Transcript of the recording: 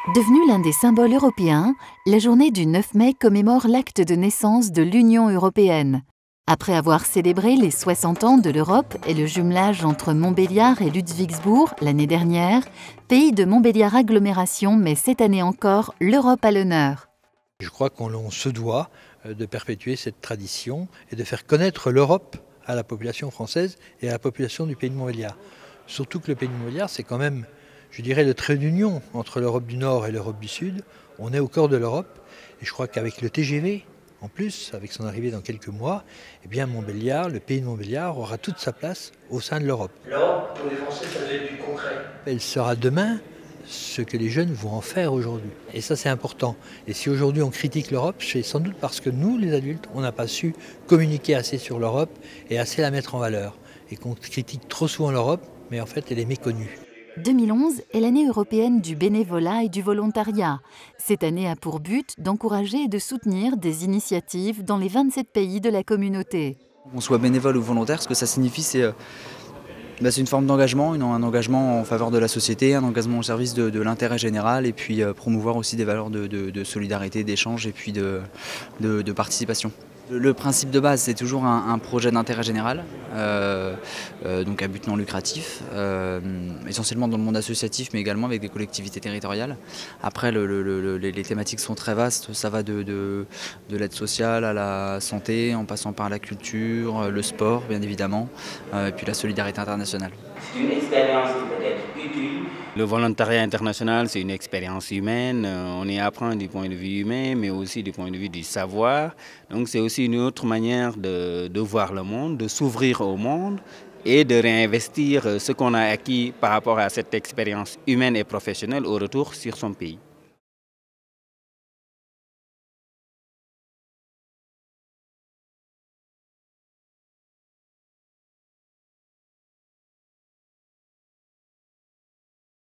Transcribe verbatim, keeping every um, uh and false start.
Devenue l'un des symboles européens, la journée du neuf mai commémore l'acte de naissance de l'Union européenne. Après avoir célébré les soixante ans de l'Europe et le jumelage entre Montbéliard et Ludwigsbourg l'année dernière, Pays de Montbéliard Agglomération met cette année encore l'Europe à l'honneur. Je crois qu'on se doit de perpétuer cette tradition et de faire connaître l'Europe à la population française et à la population du Pays de Montbéliard. Surtout que le Pays de Montbéliard, c'est quand même, je dirais, le trait d'union entre l'Europe du Nord et l'Europe du Sud. On est au cœur de l'Europe et je crois qu'avec le T G V, en plus, avec son arrivée dans quelques mois, eh bien Montbéliard, le Pays de Montbéliard aura toute sa place au sein de l'Europe. L'Europe, pour les Français, ça doit être du concret. Elle sera demain ce que les jeunes vont en faire aujourd'hui. Et ça, c'est important. Et si aujourd'hui on critique l'Europe, c'est sans doute parce que nous, les adultes, on n'a pas su communiquer assez sur l'Europe et assez la mettre en valeur. Et qu'on critique trop souvent l'Europe, mais en fait, elle est méconnue. deux mille onze est l'année européenne du bénévolat et du volontariat. Cette année a pour but d'encourager et de soutenir des initiatives dans les vingt-sept pays de la communauté. Qu'on soit bénévole ou volontaire, ce que ça signifie, c'est euh, bah, c'est une forme d'engagement, un engagement en faveur de la société, un engagement au service de, de l'intérêt général et puis euh, promouvoir aussi des valeurs de, de, de solidarité, d'échange et puis de, de, de participation. Le principe de base, c'est toujours un, un projet d'intérêt général, euh, euh, donc à but non lucratif, euh, essentiellement dans le monde associatif, mais également avec des collectivités territoriales. Après, le, le, le, les thématiques sont très vastes, ça va de, de, de l'aide sociale à la santé, en passant par la culture, le sport, bien évidemment, euh, et puis la solidarité internationale. C'est une expérience qui peut être utile. Le volontariat international, c'est une expérience humaine. On y apprend du point de vue humain, mais aussi du point de vue du savoir. Donc c'est aussi une autre manière de, de voir le monde, de s'ouvrir au monde et de réinvestir ce qu'on a acquis par rapport à cette expérience humaine et professionnelle au retour sur son pays.